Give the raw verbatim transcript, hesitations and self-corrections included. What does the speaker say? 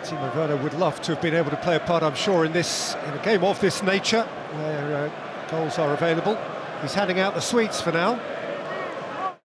Timo Werner would love to have been able to play a part, I'm sure, in this in a game of this nature, where uh, goals are available. He's handing out the sweets for now.